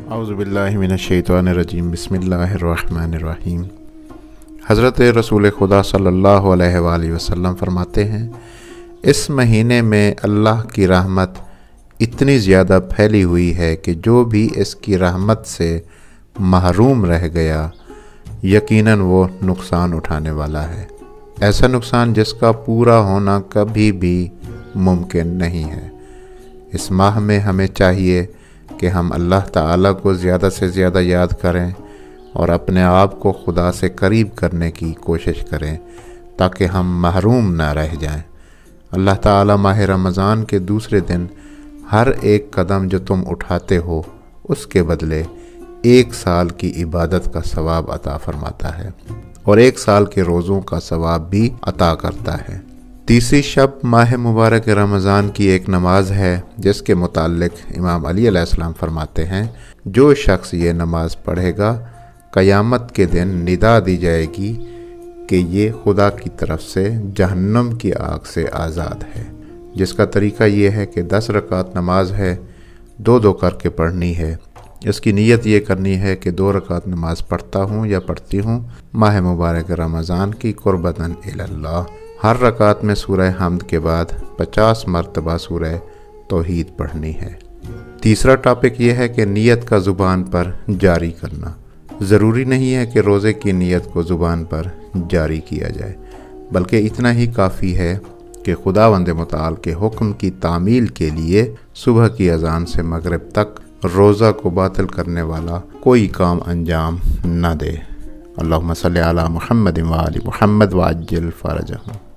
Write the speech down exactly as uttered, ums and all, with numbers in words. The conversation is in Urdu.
اعوذ باللہ من الشیطان الرجیم بسم اللہ الرحمن الرحیم۔ حضرت رسول خدا صلی اللہ علیہ وآلہ وسلم فرماتے ہیں، اس مہینے میں اللہ کی رحمت اتنی زیادہ پھیلی ہوئی ہے کہ جو بھی اس کی رحمت سے محروم رہ گیا یقیناً وہ نقصان اٹھانے والا ہے، ایسا نقصان جس کا پورا ہونا کبھی بھی ممکن نہیں ہے۔ اس ماہ میں ہمیں چاہیے کہ ہم اللہ تعالیٰ کو زیادہ سے زیادہ یاد کریں اور اپنے آپ کو خدا سے قریب کرنے کی کوشش کریں تاکہ ہم محروم نہ رہ جائیں۔ اللہ تعالیٰ ماہ رمضان کے دوسرے دن ہر ایک قدم جو تم اٹھاتے ہو اس کے بدلے ایک سال کی عبادت کا ثواب عطا فرماتا ہے اور ایک سال کے روزوں کا ثواب بھی عطا کرتا ہے۔ تیسری شب ماہ مبارک رمضان کی ایک نماز ہے جس کے متعلق امام علی علیہ السلام فرماتے ہیں، جو شخص یہ نماز پڑھے گا قیامت کے دن ندا دی جائے گی کہ یہ خدا کی طرف سے جہنم کی آگ سے آزاد ہے، جس کا طریقہ یہ ہے کہ دس رکعت نماز ہے، دو دو کر کے پڑھنی ہے۔ اس کی نیت یہ کرنی ہے کہ دو رکعت نماز پڑھتا ہوں یا پڑھتی ہوں ماہ مبارک رمضان کی قربتاً الی اللہ۔ ہر رکعت میں سورہ حمد کے بعد پچاس مرتبہ سورہ توحید پڑھنی ہے۔ تیسرا ٹاپک یہ ہے کہ نیت کا زبان پر جاری کرنا۔ ضروری نہیں ہے کہ روزے کی نیت کو زبان پر جاری کیا جائے، بلکہ اتنا ہی کافی ہے کہ خداوند متعال کے حکم کی تعمیل کے لیے صبح کی اذان سے مغرب تک روزہ کو باطل کرنے والا کوئی کام انجام نہ دے۔ اللہم صلی علی محمد و آل محمد وعجل فرجہم۔